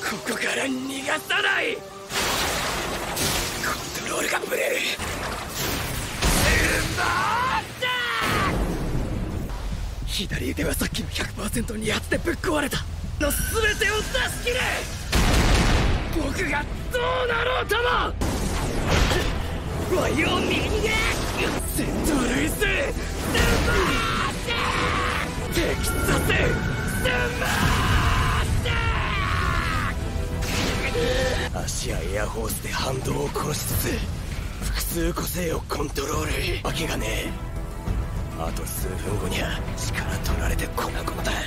こから逃がさない。コントロールがブレる。左腕はさっきの 100% 2発でぶっ壊れたの全てを出し切れ。僕がどうなろうともワイを右で戦闘類ススマッシュ敵させスマッシュ。足やエアホースで反動を殺しつつ複数個性をコントロール。わけがねえ。あと数分後には力取られて粉々だ。